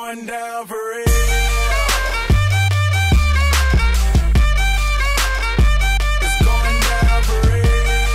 going down for real. It's going down for real.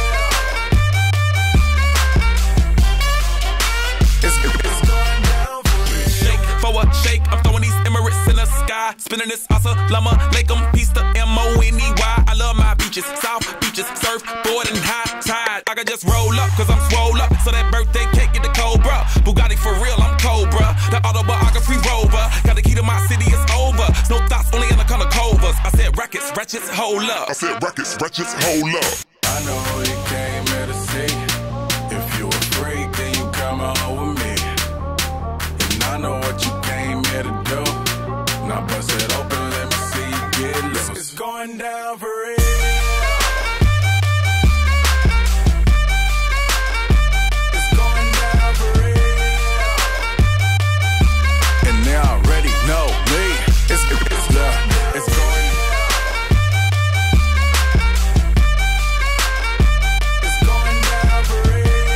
It's going down for real. Shake for a shake, I'm throwing these Emirates in the sky. Spinning this Assalamu alaikum, peace to M-O-N-E-Y. I love my beaches, south beaches, surfboard and high tide. I can just roll up, cause I'm swole up. So that birthday cake get the Cobra. Bugatti for real, I'm Cobra. The autobiography rover. Got the key to my city, it's over. No thoughts, only in the color covers. I said rackets, wretches, hold up. I said rackets, wretches, hold up. I know who you came here to see. If you a freak, then you come home with me. And I know what you came here to do. Now bust it open, let me see you get loose. It's going down for real. It's going down for real. And they already know me. It's going. It's going down for real.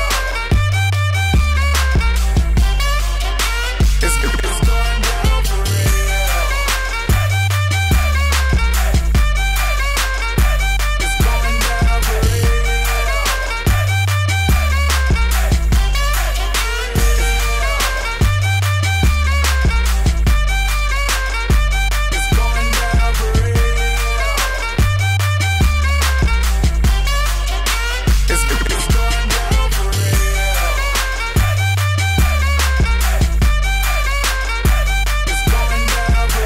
It's going down for real. It's going down for real. It's going down for real. It's going down for real. It's going down for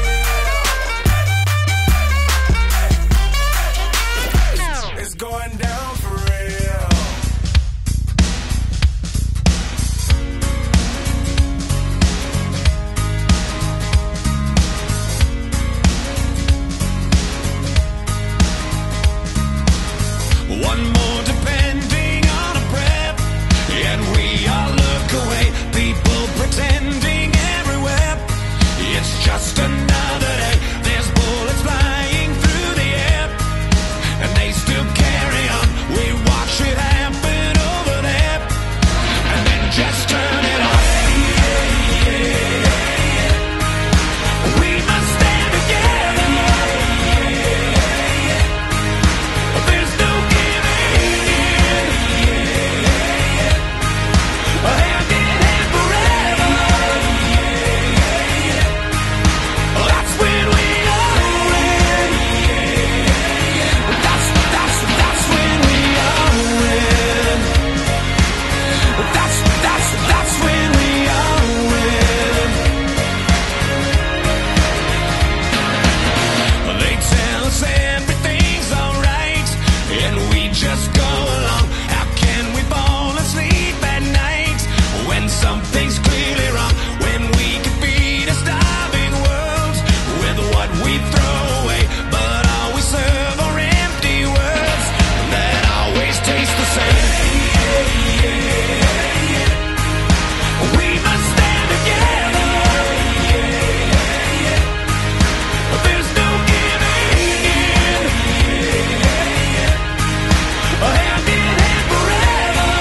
real. It's going down for real. One more depending on a breath, and we all look away. People pretending everywhere. It's just another day. There's bullets flying through the air, and they still carry on. We watch it happen over there, and then just turn it on. We must stand together. There's no giving in. Hand in hand forever. That's when we all win. That's when we all win. That's when we all win. They tell us everything's alright, and we just go along. How can we fall asleep at night when something's clearly wrong? When we could feed a starving world with what we throw away, but all we serve are empty words that always taste the same. We must stand together. There's no giving in. Hand in hand forever.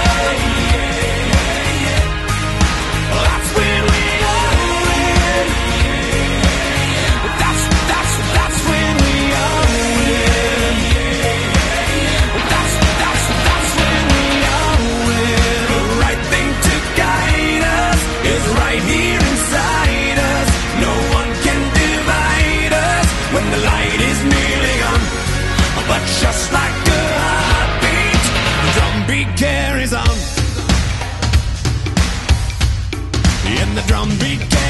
That's when we all win. That's when we all win. That's when we all win. The right thing to guide us is right here inside us. No one can divide us when the light is nearly gone. But just like a heartbeat, the drumbeat carries on. And the drumbeat carries on.